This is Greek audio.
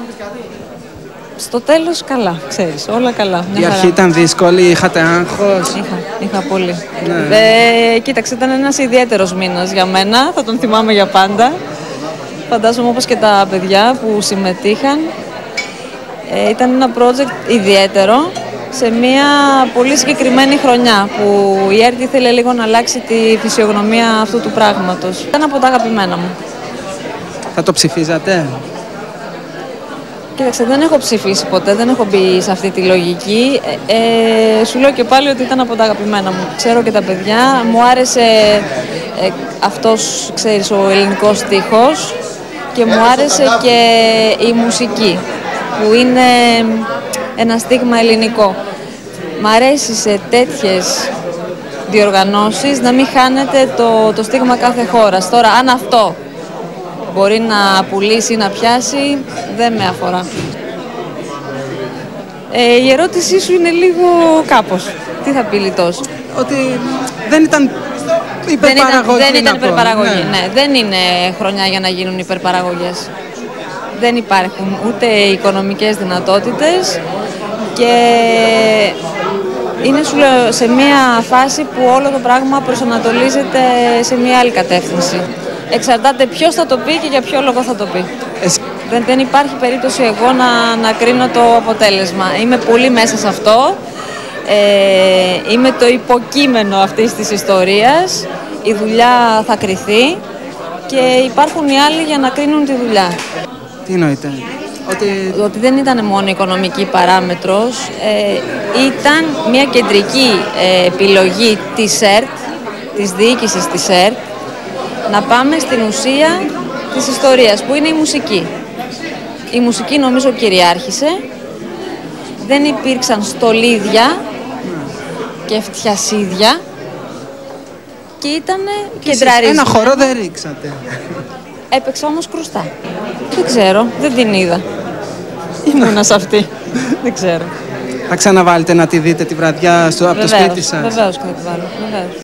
Στο τέλος καλά, ξέρεις, όλα καλά. Η αρχή ήταν δύσκολη, είχατε άγχος? Είχα πολύ. Ναι. Κοίταξε, ήταν ένας ιδιαίτερος μήνας για μένα, θα τον θυμάμαι για πάντα. Φαντάζομαι όπως και τα παιδιά που συμμετείχαν. Ήταν ένα project ιδιαίτερο σε μια πολύ συγκεκριμένη χρονιά που η ΕΡΤ ήθελε λίγο να αλλάξει τη φυσιογνωμία αυτού του πράγματος. Ήταν από τα αγαπημένα μου. Θα το ψηφίζατε? Κοίταξε, δεν έχω ψηφίσει ποτέ, δεν έχω μπει σε αυτή τη λογική. Σου λέω και πάλι ότι ήταν από τα αγαπημένα μου. Ξέρω και τα παιδιά. Μου άρεσε αυτός, ξέρεις, ο ελληνικός στίχος και μου άρεσε και η μουσική, που είναι ένα στίγμα ελληνικό. Μ' αρέσει σε τέτοιες διοργανώσεις να μην χάνεται το στίγμα κάθε χώρας. Τώρα, αν αυτό μπορεί να πουλήσει ή να πιάσει, δεν με αφορά. Η ερώτησή σου είναι λίγο κάπως. Τι θα πει λιτός? Ότι δεν ήταν υπερπαραγωγή. Δεν ήταν υπερπαραγωγή, ναι. Δεν είναι χρονιά για να γίνουν υπερπαραγωγές. Δεν υπάρχουν ούτε οικονομικές δυνατότητες και είναι, σου λέω, σε μια φάση που όλο το πράγμα προσανατολίζεται σε μια άλλη κατεύθυνση. Εξαρτάται ποιος θα το πει και για ποιο λόγο θα το πει. Δεν υπάρχει περίπτωση εγώ να κρίνω το αποτέλεσμα. Είμαι πολύ μέσα σε αυτό. Είμαι το υποκείμενο αυτής της ιστορίας. Η δουλειά θα κριθεί και υπάρχουν οι άλλοι για να κρίνουν τη δουλειά. Τι εννοείται? Ότι δεν ήταν μόνο οικονομική παράμετρος, ήταν μια κεντρική επιλογή της ΕΡΤ, της διοίκησης της ΕΡΤ, να πάμε στην ουσία της ιστορίας, που είναι η μουσική. Η μουσική νομίζω κυριάρχησε, δεν υπήρξαν στολίδια και φτιασίδια και ήταν κεντραρισμένα. Ένα χορό δεν ρίξατε? Έπαιξα όμως κρουστά. Δεν ξέρω, δεν την είδα. Ήμουνα σε αυτή. Δεν ξέρω. Θα ξαναβάλετε να τη δείτε τη βραδιά από το σπίτι σας? Βεβαίως και θα τη βάλω. Βεβαίως.